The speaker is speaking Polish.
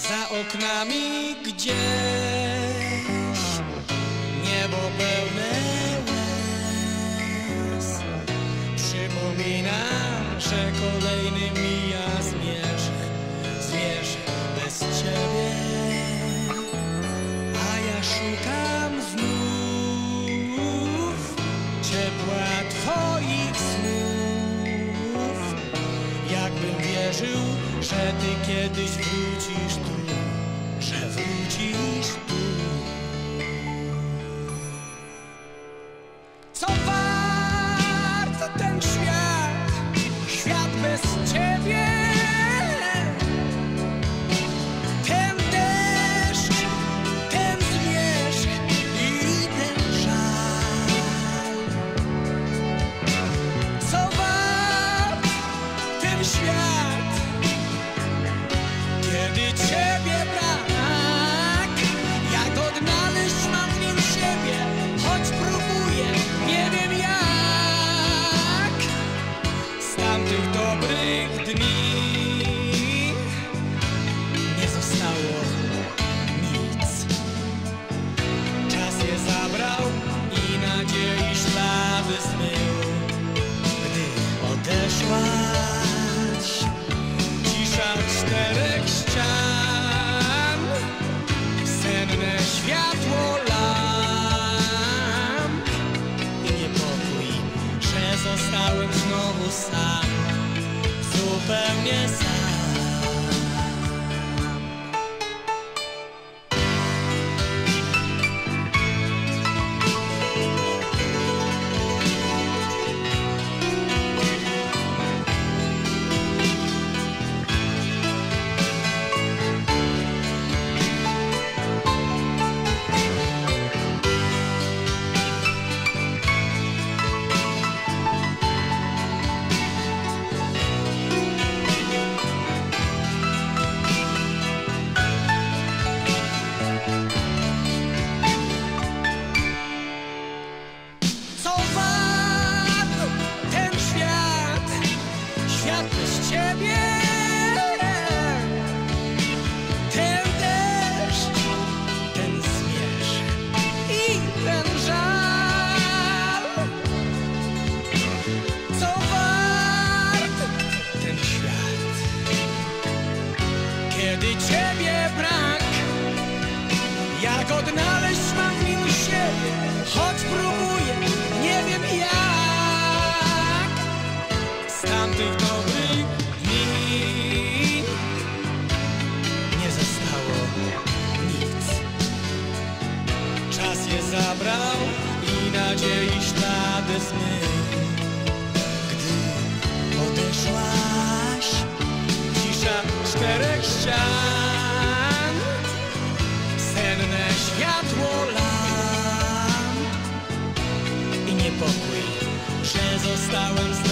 Za oknami gdzieś niebo pełne łez. Przypominam, że kolejny mija zmierzch bez ciebie. A ja szukam znów ciepła twoich snów. Jakbym wierzył, że ty kiedyś wrócisz tu, że wrócisz tu. Co wart ten świat, świat bez ciebie? Ten deszcz, ten zmierzch i ten żal. Co wart ten świat, kiedy ciebie brak? Jak odnaleźć mam w nim siebie, choć próbuję, nie wiem jak. Z tamtych dobrych dni nie zostało nic. Czas je zabrał i nadziei ślady zmył. Gdy odeszłaś, cisza czterech ścian, senne światło lamp i niepokój, że zostałem znowu sam, zupełnie sam. Co wart ten świat, świat bez ciebie? Ten deszcz, ten zmierzch i ten żal. Co wart ten świat, kiedy ciebie brak? Jak odnaleźć mam w nim siebie, choć próbuję, nie wiem jak. Z tamtych dobrych dni nie zostało nic. Czas je zabrał i nadziei ślady zmył. Gdy odeszłaś, cisza czterech ścian, senne światło lamp i niepokój, że zostałem